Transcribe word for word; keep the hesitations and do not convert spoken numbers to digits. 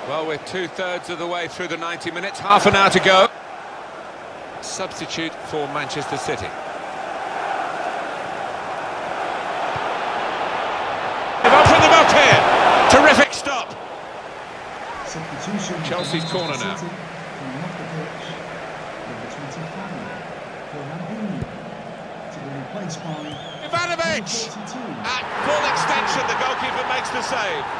Well, we're two-thirds of the way through the ninety minutes, half an hour to go. Substitute for Manchester City. They've opened them up here. Terrific stop. Chelsea's corner now. Ivanovic! At full extension, the goalkeeper makes the save.